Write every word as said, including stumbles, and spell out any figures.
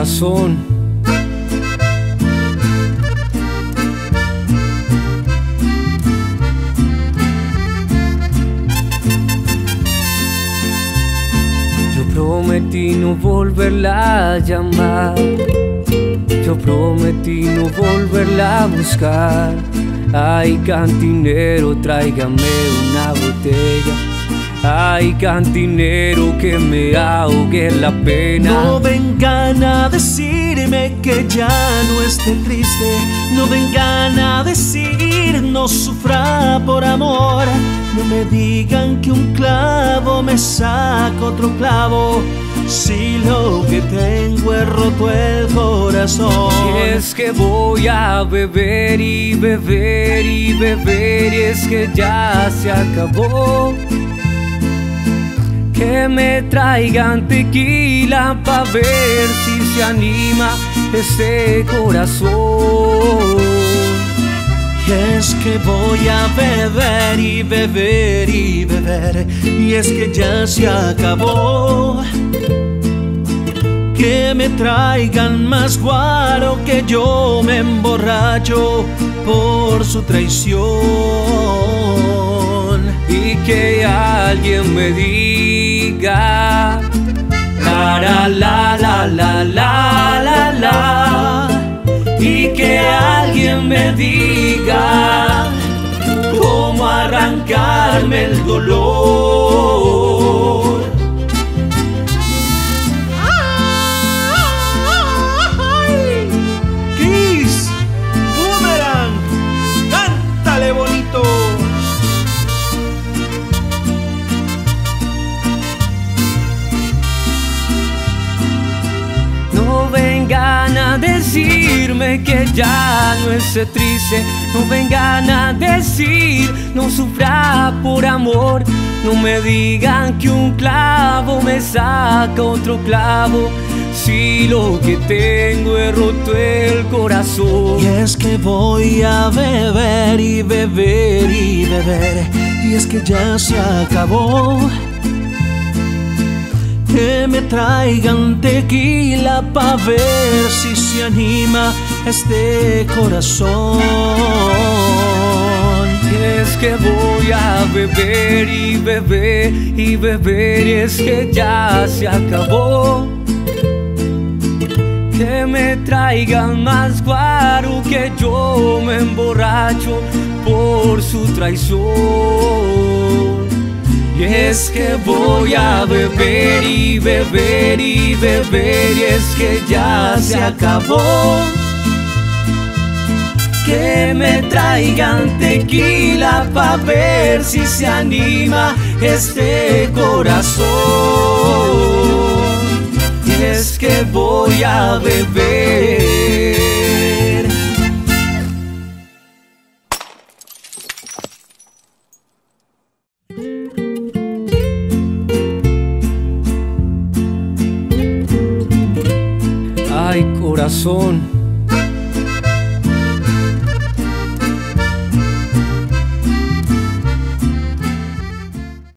corazón. Yo prometí no volverla a llamar, yo prometí no volverla a buscar. Ay, cantinero, tráigame una botella. Ay, cantinero, que me ahogue la pena. No vengan a decirme que ya no esté triste, no vengan a decir no sufra por amor. No me digan que un clavo me saca otro clavo, si lo que tengo es roto el corazón. Y es que voy a beber y beber y beber, y es que ya se acabó. Que me traigan tequila pa' ver si se anima este corazón. Y es que voy a beber y beber y beber, y es que ya se acabó. Que me traigan más guaro, que yo me emborracho por su traición. Y que alguien me diga la la la la la la la la, y que alguien me diga cómo arrancarme el dolor. Kiss, Boomerang, cántale bonito. No vengan a decirme que ya no esté triste, no vengan a decir no sufra por amor. No me digan que un clavo me saca otro clavo, si lo que tengo es roto el corazón. Y es que voy a beber y beber y beber, y es que ya se acabó. Que me traigan tequila pa' ver si se anima este corazón. Y es que voy a beber y beber y beber, y es que ya se acabó. Que me traigan más guaro, que yo me emborracho por su traición. Y es que voy a beber y beber y beber, y es que ya se acabó. Que me traigan tequila pa' ver si se anima este corazón. Y es que voy a beber. Ay, corazón.